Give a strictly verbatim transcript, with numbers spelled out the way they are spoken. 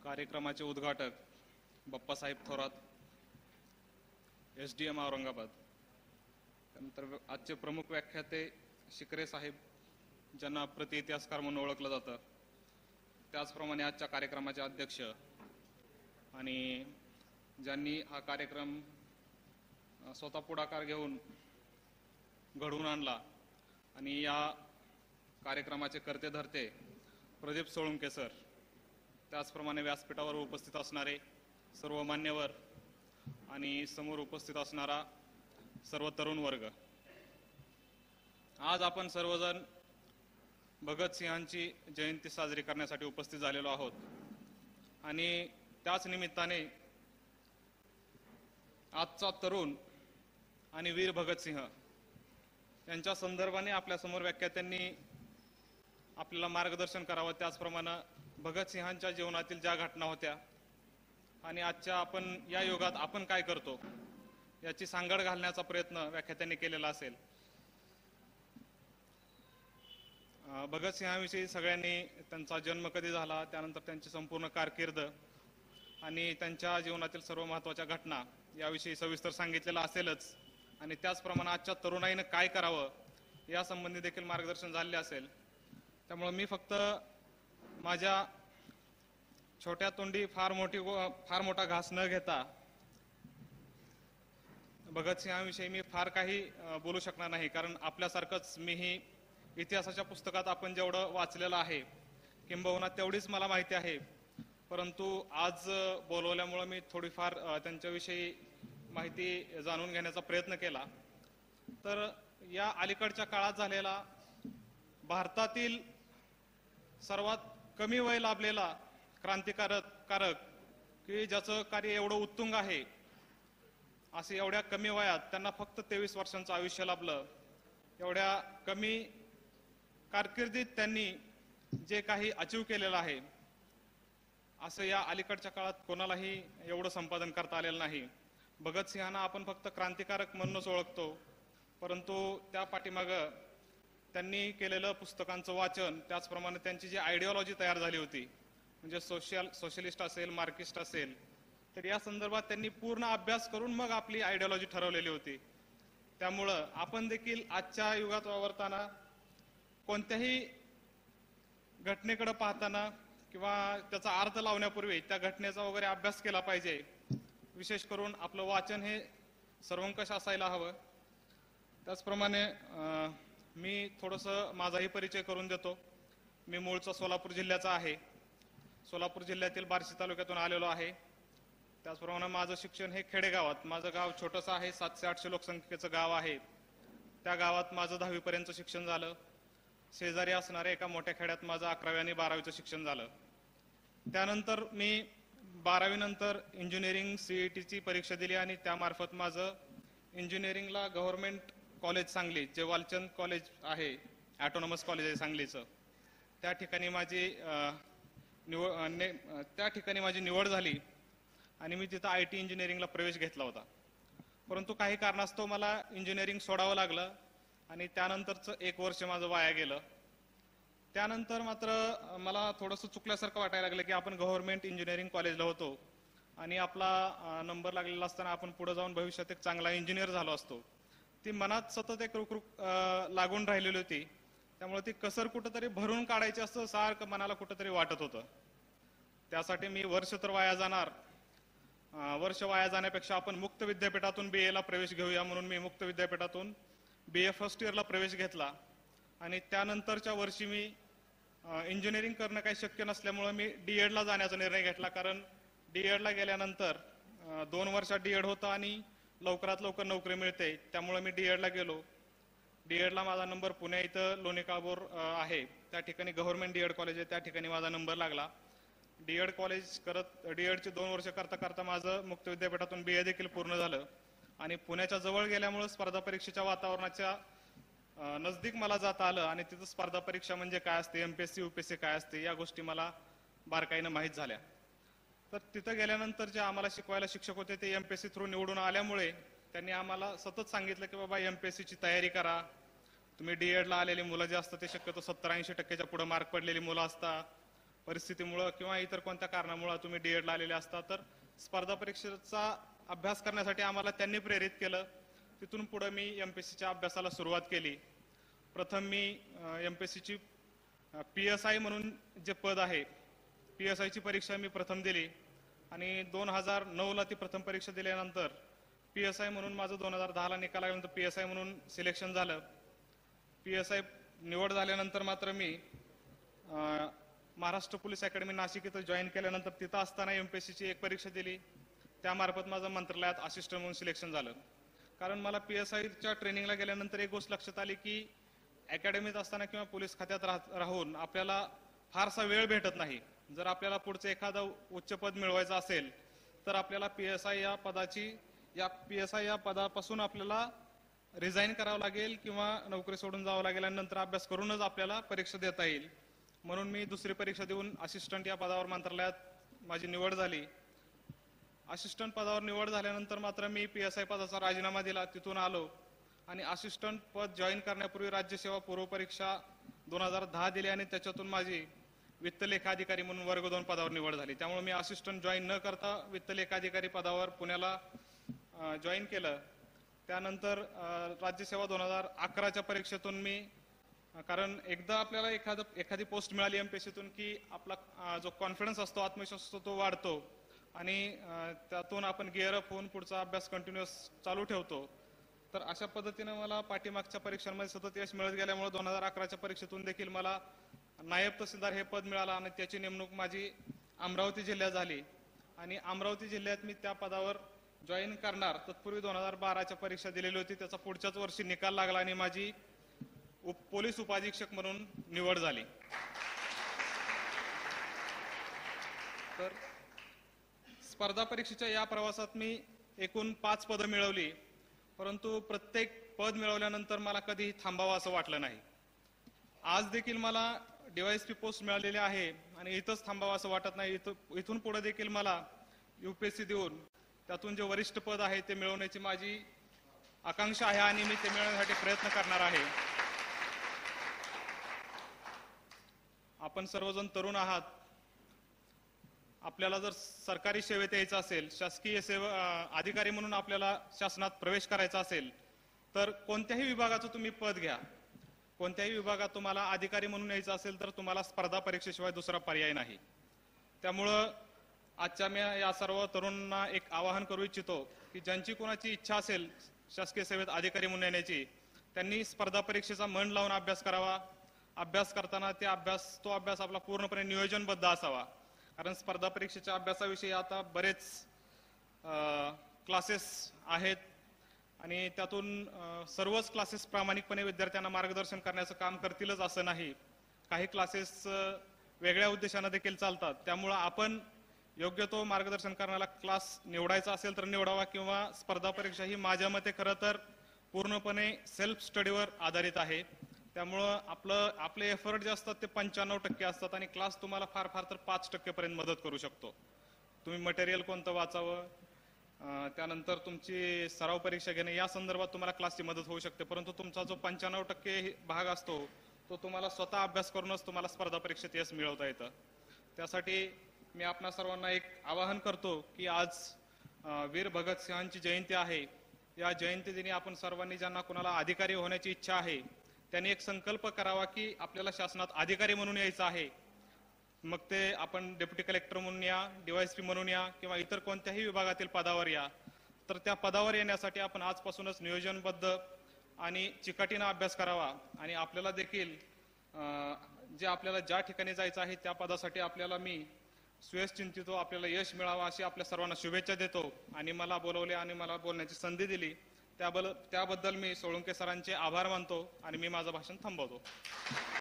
कार्यक्रमाचे उद्घाटक Bappasaheb Thorat, S D M Aurangabad. त्यानंतर आजचे प्रमुख व्याख्याते शिकरे साहेब, ज्यांना प्रति इतिहासकार म्हणून ओळखलं जातं. त्याचप्रमाणे आजच्या कार्यक्रमाचे अध्यक्ष आणि ज्यांनी हा कार्यक्रम स्वतः पुढाकार घेऊन घडवून आणला आणि या कार्यक्रमाचे कर्ते धरते प्रदीप सोळुंके सर. त्याचप्रमाणे व्यासपीठावर उपस्थित असणारे सर्व मान्यवर आणि समोर उपस्थित असणारा सर्व तरुण वर्ग. आज आपण सर्वजण भगतसिंहांची जयंती साजरी करण्यासाठी उपस्थित झालेलो आहोत आणि त्याच निमित्ताने आजचा तरुण आणि वीर भगतसिंह यांच्या संदर्भाने आपल्यासमोर व्याख्यात्यांनी आपल्याला मार्गदर्शन करावं. त्याचप्रमाणे भगतसिंहांच्या जीवनातील ज्या घटना होत्या आणि आजच्या आपण या युगात आपण काय करतो याची सांगड घालण्याचा प्रयत्न व्याख्यात्यांनी केलेला असेल. भगतसिंहाविषयी सगळ्यांनी त्यांचा जन्म कधी झाला, त्यानंतर त्यांची संपूर्ण कारकीर्द आणि त्यांच्या जीवनातील सर्व महत्त्वाच्या घटना याविषयी सविस्तर सांगितलेलं असेलच आणि त्याचप्रमाणे आजच्या तरुणाईनं काय करावं या संबंधी देखील मार्गदर्शन झालेले असेल. त्यामुळे मी फक्त माझ्या छोट्या तोंडी फार मोठी फार मोठा घास न घेता भगतसिंहाविषयी मी फार काही बोलू शकणार नाही, कारण आपल्यासारखंच मीही इतिहासाच्या पुस्तकात आपण जेवढं वाचलेलं आहे किंबहुना तेवढीच मला माहिती आहे. परंतु आज बोलवल्यामुळं मी थोडीफार त्यांच्याविषयी माहिती जाणून घेण्याचा प्रयत्न केला. तर या अलीकडच्या काळात झालेला भारतातील सर्वात कमी वय लाभलेला क्रांतिकारक कारक की ज्याचं कार्य एवढं उत्तुंग आहे, असे एवढ्या कमी वयात त्यांना फक्त तेवीस वर्षांचं आयुष्य लाभलं. एवढ्या कमी कारकिर्दीत त्यांनी जे काही अचीव केलेलं आहे असं या अलीकडच्या काळात कोणालाही एवढं संपादन करता आलेलं नाही. भगतसिंहांना आपण फक्त क्रांतिकारक म्हणूनच ओळखतो, परंतु त्या पाठीमागं त्यांनी केलेलं पुस्तकांचं वाचन, त्याचप्रमाणे त्यांची जी आयडिओलॉजी तयार झाली होती, म्हणजे सोशल सोशलिस्ट असेल, मार्क्सिस्ट असेल, तर या संदर्भात त्यांनी पूर्ण अभ्यास करून मग आपली आयडिओलॉजी ठरवलेली होती. त्यामुळं आपण देखील आजच्या युगात वावरताना कोणत्याही घटनेकडे पाहताना किंवा त्याचा अर्थ लावण्यापूर्वी त्या घटनेचा वगैरे अभ्यास केला पाहिजे. विशेष करून आपलं वाचन हे सर्वंकष असायला हवं. त्याचप्रमाणे मी थोडंसं माझाही परिचय करून देतो. मी मूळचा सोलापूर जिल्ह्याचा आहे. सोलापूर जिल्ह्यातील बार्शी तालुक्यातून आलेलो आहे. त्याचप्रमाणे माझं शिक्षण हे खेडेगावात, माझं गाव छोटंसं आहे, सातशे आठशे लोकसंख्येचं गाव आहे. त्या गावात माझं दहावीपर्यंतचं शिक्षण झालं. शेजारी असणाऱ्या एका मोठ्या खेड्यात माझं अकरावी आणि बारावीचं शिक्षण झालं. त्यानंतर मी बारावी नंतर इंजिनिअरिंग सीईटीची परीक्षा दिली आणि त्यामार्फत माझं इंजिनिअरिंगला गव्हर्नमेंट कॉलेज सांगली, जे वालचंद कॉलेज आहे, ॲटोनॉमस कॉलेज आहे सांगलीचं, त्या ठिकाणी माझी निवड त्या ठिकाणी माझी निवड झाली आणि मी तिथं आय टी इंजिनिअरिंगला प्रवेश घेतला होता. परंतु काही कारणास्तव मला इंजिनिअरिंग सोडावं लागलं आणि त्यानंतरचं एक वर्ष माझं वाया गेलं. त्यानंतर मात्र मला थोडंसं चुकल्यासारखं वाटायला लागलं की आपण गव्हर्नमेंट इंजिनिअरिंग कॉलेजला होतो आणि आपला नंबर लागलेला असताना आपण पुढे जाऊन भविष्यात एक चांगला इंजिनियर झालो असतो. ती मनात सतत एक रुकरुक लागून राहिलेली होती. त्यामुळे ती कसर कुठंतरी भरून काढायची असं सारखं मनाला कुठंतरी वाटत होतं. त्यासाठी मी वर्ष तर वाया जाणार, वर्ष वाया जाण्यापेक्षा आपण मुक्त विद्यापीठातून बी एला प्रवेश घेऊया म्हणून मी मुक्त विद्यापीठातून बी ए फर्स्ट इयरला प्रवेश घेतला आणि त्यानंतरच्या वर्षी मी इंजिनिअरिंग करणं काही शक्य नसल्यामुळं मी डी एडला जाण्याचा निर्णय घेतला. कारण डी एडला गेल्यानंतर दोन वर्षात डी एड होतं आणि लवकरात लवकर नोकरी मिळते. त्यामुळे मी डी एडला गेलो. डी एडला माझा नंबर पुण्या इथं लोणी काळभोर आहे, त्या ठिकाणी गव्हर्नमेंट डी एड कॉलेज आहे, त्या ठिकाणी माझा नंबर लागला. डी एड कॉलेज करत डी एडचे दोन वर्ष करता करता माझं मुक्त विद्यापीठातून बी ए देखील पूर्ण झालं आणि पुण्याच्या जवळ गेल्यामुळे स्पर्धा परीक्षेच्या वातावरणाच्या नजदीक मला जाता आलं आणि तिथं स्पर्धा परीक्षा म्हणजे काय असते, एमपीएससी यूपीएससी काय असते या गोष्टी मला बारकाईनं माहीत झाल्या. तर तिथं गेल्यानंतर जे आम्हाला शिकवायला शिक्षक होते ते एमपीएससी थ्रू निवडून आल्यामुळे त्यांनी आम्हाला सतत सांगितलं की बाबा एमपीएससीची तयारी करा. तुम्ही डी एडला आलेली मुलं जे असतात ते शक्यतो सत्तर ऐंशी टक्क्याच्या पुढे मार्क पडलेली मुलं असतात. परिस्थितीमुळे किंवा इतर कोणत्या कारणामुळे तुम्ही डीएडला आलेले असता, तर स्पर्धा परीक्षेचा अभ्यास करण्यासाठी आम्हाला त्यांनी प्रेरित केलं. तिथून पुढे मी एमपीएससीच्या अभ्यासाला सुरुवात केली. प्रथम मी एमपीएससीची पी एस आय म्हणून जे पद आहे, पी एस आयची परीक्षा मी प्रथम दिली आणि दोन हजार नऊला ती प्रथम परीक्षा दिल्यानंतर पी एस आय म्हणून माझं दोन हजार दहाला निकाल लागल्यानंतर पी एस आय म्हणून सिलेक्शन झालं. पी एस आय निवड झाल्यानंतर मात्र मी महाराष्ट्र पोलीस अकॅडमी नाशिक इथं जॉईन केल्यानंतर तिथं असताना एमपीएससीची एक परीक्षा दिली. त्यामार्फत माझं मंत्रालयात असिस्टंट म्हणून सिलेक्शन झालं. कारण मला पी एस आयच्या ट्रेनिंगला गेल्यानंतर एक गोष्ट लक्षात आली की अकॅडमीत असताना किंवा पोलीस खात्यात राहून आपल्याला फारसा वेळ भेटत नाही. जर आपल्याला पुढचं एखादं उच्च पद मिळवायचं असेल तर आपल्याला पी एस आय या पदाची या पी एस आय या पदापासून आपल्याला रिझाईन करावं लागेल किंवा नोकरी सोडून जावं लागेल आणि नंतर अभ्यास करूनच आपल्याला परीक्षा देता येईल. म्हणून मी दुसरी परीक्षा देऊन असिस्टंट या पदावर मंत्रालयात माझी निवड झाली. असिस्टंट पदावर निवड झाल्यानंतर मात्र मी पी एस आय पदाचा राजीनामा दिला, तिथून आलो आणि असिस्टंट पद जॉईन करण्यापूर्वी राज्यसेवा पूर्व परीक्षा दोन हजार दहा दिली आणि त्याच्यातून माझी वित्त लेखाधिकारी म्हणून वर्ग दोन पदावर निवड झाली. त्यामुळे मी असिस्टंट जॉईन न करता वित्त लेखाधिकारी पदावर पुण्याला जॉईन केलं. त्यानंतर राज्यसेवा दोन हजार अकराच्या परीक्षेतून मी, कारण एकदा आपल्याला एखादं एखादी पोस्ट मिळाली एमपीएससीतून की आपला जो कॉन्फिडन्स असतो, आत्मविश्वास असतो, तो वाढतो आणि त्यातून आपण गिअर अप होऊन पुढचा अभ्यास कंटिन्युअस चालू ठेवतो. तर अशा पद्धतीने मला पाठीमागच्या परीक्षांमध्ये सतत यश मिळत गेल्यामुळे दोन हजार अकराच्या परीक्षेतून देखील मला नायब तहसीलदार हे पद मिळालं आणि त्याची नेमणूक माझी अमरावती जिल्ह्यात झाली आणि अमरावती जिल्ह्यात मी त्या पदावर जॉईन करणार तत्पूर्वी दोन हजार बाराच्या परीक्षा दिलेली होती. त्याचा पुढच्याच वर्षी निकाल लागला आणि माझी उप पोलीस उपाधीक्षक म्हणून निवड झाली. तर स्पर्धा परीक्षेच्या या प्रवासात मी एकूण पाच पदं मिळवली, परंतु प्रत्येक पद मिळवल्यानंतर मला कधीही थांबावं असं वाटलं नाही. आज देखील मला डीवायएसपी पोस्ट मिळालेली आहे आणि इथंच थांबावं असं वाटत नाही. इथून पुढे देखील मला यूपीएससी देऊन त्यातून जे वरिष्ठ पद आहे ते मिळवण्याची माझी आकांक्षा आहे आणि मी ते मिळवण्यासाठी प्रयत्न करणार आहे. आपण सर्वजण तरुण आहात. आपल्याला जर सरकारी सेवेत यायचं असेल, शासकीय सेवा अधिकारी म्हणून आपल्याला शासनात प्रवेश करायचा असेल तर कोणत्याही विभागाचं तुम्ही पद घ्या, कोणत्याही विभागात तुम्हाला अधिकारी म्हणून यायचं असेल तर तुम्हाला स्पर्धा परीक्षेशिवाय दुसरा पर्याय नाही. त्यामुळं आजच्या मी या सर्व तरुणांना एक आवाहन करू इच्छितो की ज्यांची कोणाची इच्छा असेल शासकीय सेवेत अधिकारी म्हणून येण्याची, त्यांनी स्पर्धा परीक्षेचा मन लावून अभ्यास करावा. अभ्यास करताना ते अभ्यास तो अभ्यास आपला पूर्णपणे नियोजनबद्ध असावा. कारण स्पर्धा परीक्षेच्या अभ्यासाविषयी आता बरेच क्लासेस आहेत आणि त्यातून सर्वच क्लासेस प्रामाणिकपणे विद्यार्थ्यांना मार्गदर्शन करण्याचं काम करतीलच असं नाही. काही क्लासेस वेगळ्या उद्देशाने देखील चालतात. त्यामुळं आपण योग्य तो मार्गदर्शन करण्याला क्लास निवडायचा असेल तर निवडावा किंवा स्पर्धा परीक्षा ही माझ्या मते खरं तर पूर्णपणे सेल्फ स्टडीवर आधारित आहे. त्यामुळं आपलं आपले एफर्ट जे असतात ते पंच्याण्णव टक्के असतात आणि क्लास तुम्हाला फार फार तर पाच टक्केपर्यंत मदत करू शकतो. तुम्ही मटेरियल कोणतं वाचावं, त्यानंतर तुमची सराव परीक्षा घेणे या संदर्भात तुम्हाला क्लासची मदत होऊ शकते, परंतु तुमचा जो पंच्याण्णव टक्के भाग असतो तो तुम्हाला स्वतः अभ्यास करूनच तुम्हाला स्पर्धा परीक्षेत यश मिळवता येतं. त्यासाठी मी आपणा सर्वांना एक आवाहन करतो की आज वीर भगतसिंहांची जयंती आहे. या जयंती दिनी आपण सर्वांनी ज्यांना कुणाला अधिकारी होण्याची इच्छा आहे त्यांनी एक संकल्प करावा की आपल्याला शासनात अधिकारी म्हणून यायचं आहे. मग ते आपण डेप्युटी कलेक्टर म्हणून या, डीवायएसपी म्हणून या किंवा इतर कोणत्याही विभागातील पदावर या. तर त्या पदावर येण्यासाठी आपण आजपासूनच नियोजनबद्ध आणि चिकाटीने अभ्यास करावा आणि आपल्याला देखील जे आपल्याला ज्या ठिकाणी जायचं आहे त्या पदासाठी आपल्याला मी सुयश चिंतितो, आपल्याला यश मिळावं अशी आपल्या सर्वांना शुभेच्छा देतो. आणि मला बोलवले आणि मला बोलण्याची संधी दिली त्याबद्दल त्याबद्दल मी सोळुंके सरांचे आभार मानतो आणि मी माझं भाषण थांबवतो.